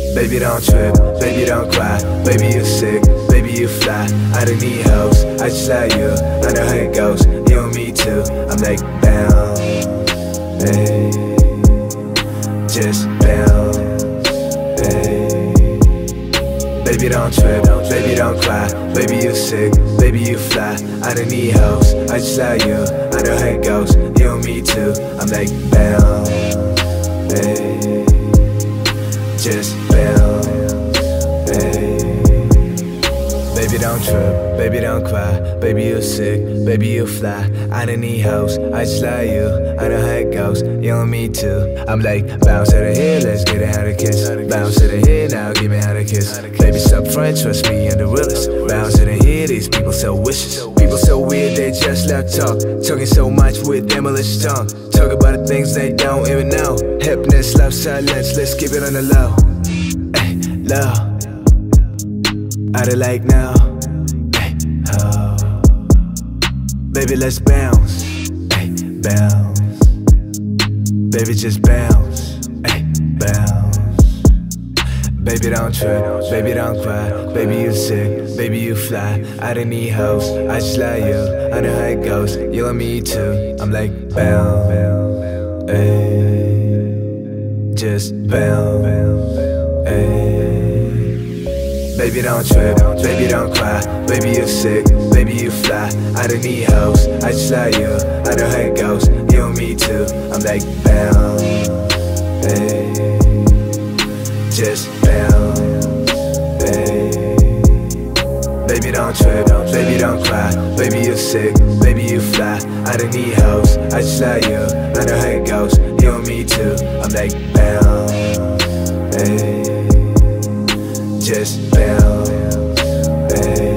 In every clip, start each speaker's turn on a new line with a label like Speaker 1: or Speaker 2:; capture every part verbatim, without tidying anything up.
Speaker 1: Baby don't trip, baby don't cry, baby you sick, baby you fly. I don't need hoes, I just like you, I know how it goes, you and me too. I'm like bounce, hey, just bounce, hey. Baby don't trip, baby don't cry, baby you sick, baby you fly. I don't need hoes, I just like you, I know how it goes, you and me too. I'm like bounce, hey, just bounce, hey. Baby don't trip, baby don't cry, baby you sick, baby you fly. I don't need hoes, I just like you, I know how it goes, you and me too. I'm like bounce to the head, let's get it how to kiss. Bounce to the head, now give me how to kiss. Baby stop front, trust me, I'm the realest. Bounce to the head, these people so vicious. People so weird, they just love talk. Talking so much with demolish tongue. Talk about the things they don't even know. Hypness, love, silence, let's keep it on the low. Ay, low. I don't like now. Ay, oh. Baby, let's bounce. Ay, bounce. Baby, just bounce. Ay, bounce. Baby, don't trip. Baby, don't cry. Baby, you sick. Baby, you fly. I don't need hoes. I just like you. I know how it goes. You and me too. I'm like bounce. Ay, just bounce. Ay. Baby don't trip, baby don't cry, baby you sick, baby you fly. I don't need hoes, I just like you, I know how it goes, you and me too. I'm like bounce, hey, just bounce, hey. Baby don't trip, baby don't cry, baby you sick, baby you fly. I don't need hoes, I just like you, I know how it goes, you and me too. I'm like bounce, hey, just bounce, hey.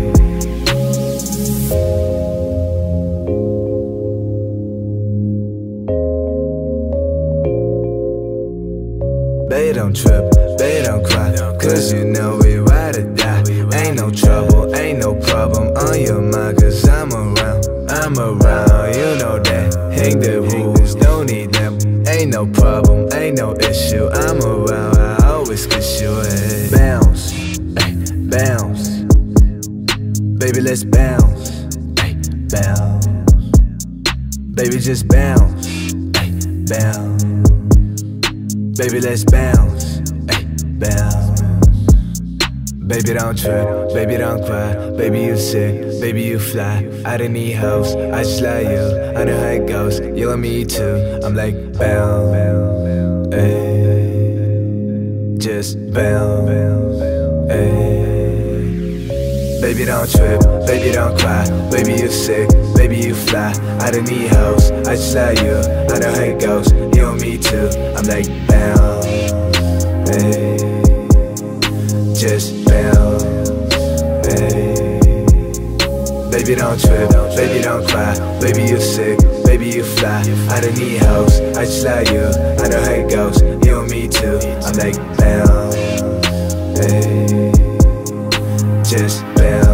Speaker 1: Baby don't trip, baby don't cry, cause you know we ride or die. Ain't no trouble, ain't no problem on your mind, cause I'm around, I'm around, you know that. Hang the rules, don't need them. Ain't no problem, ain't no issue, I'm around, I always kiss you, hey. Bounce, ay, bounce. Baby, let's bounce, ay, bounce. Baby, just bounce, ay, bounce. Baby, let's bounce, ay, bounce. Baby, don't trip, baby, don't cry, baby, you sick, baby, you fly. I don't need hoes, I just like you, I know how it goes, you and me too. I'm like bounce, ay, just bounce, ay. Baby don't trip, baby don't cry, baby you sick, baby you fly. I don't need hoes, I just like you, I know how it goes, you and me too. I'm like bounce, ay, just bounce, ay. Baby don't trip, baby don't cry, baby you sick, baby you fly. I don't need hoes, I just like you, I know how it goes, you and me too. I'm like bounce, ay, just bounce.